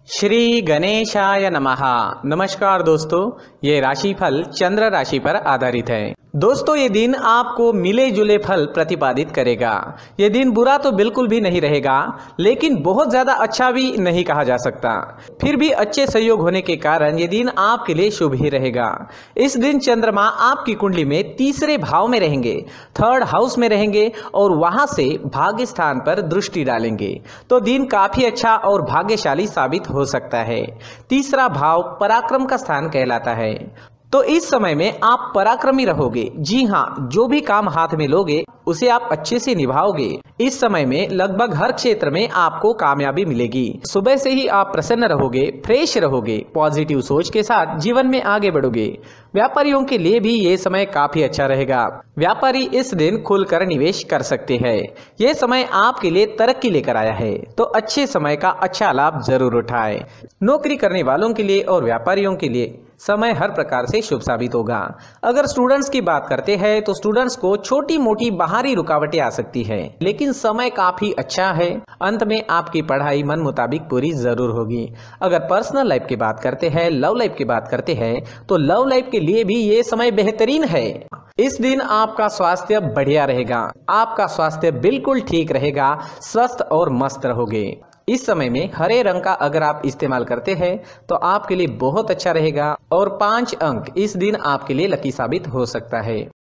श्री गणेशाय नमः। नमस्कार दोस्तों, ये राशिफल चंद्र राशि पर आधारित है। दोस्तों, ये दिन आपको मिले जुले फल प्रतिपादित करेगा। ये दिन बुरा तो बिल्कुल भी नहीं रहेगा, लेकिन बहुत ज़्यादा अच्छा भी नहीं कहा जा सकता। फिर भी अच्छे संयोग होने के कारण ये दिन आपके लिए शुभ ही रहेगा। इस दिन चंद्रमा आपकी कुंडली में तीसरे भाव में रहेंगे, थर्ड हाउस में रहेंगे और वहां से भाग्य स्थान पर दृष्टि डालेंगे, तो दिन काफी अच्छा और भाग्यशाली साबित हो सकता है। तीसरा भाव पराक्रम का स्थान कहलाता है, तो इस समय में आप पराक्रमी रहोगे। जी हाँ, जो भी काम हाथ में लोगे उसे आप अच्छे से निभाओगे। इस समय में लगभग हर क्षेत्र में आपको कामयाबी मिलेगी। सुबह से ही आप प्रसन्न रहोगे, फ्रेश रहोगे, पॉजिटिव सोच के साथ जीवन में आगे बढ़ोगे। व्यापारियों के लिए भी ये समय काफी अच्छा रहेगा। व्यापारी इस दिन खुलकर निवेश कर सकते हैं। ये समय आपके लिए तरक्की लेकर आया है, तो अच्छे समय का अच्छा लाभ जरूर उठाएं। नौकरी करने वालों के लिए और व्यापारियों के लिए समय हर प्रकार से शुभ साबित होगा। अगर स्टूडेंट्स की बात करते हैं तो स्टूडेंट्स को छोटी मोटी बाहरी रुकावटें आ सकती है, लेकिन समय काफी अच्छा है। अंत में आपकी पढ़ाई मन मुताबिक पूरी जरूर होगी। अगर पर्सनल लाइफ की बात करते हैं, लव लाइफ की बात करते हैं, तो लव लाइफ के लिए भी ये समय बेहतरीन है। इस दिन आपका स्वास्थ्य बढ़िया रहेगा। आपका स्वास्थ्य बिल्कुल ठीक रहेगा, स्वस्थ और मस्त रहोगे। इस समय में हरे रंग का अगर आप इस्तेमाल करते हैं तो आपके लिए बहुत अच्छा रहेगा और 5 अंक इस दिन आपके लिए लकी साबित हो सकता है।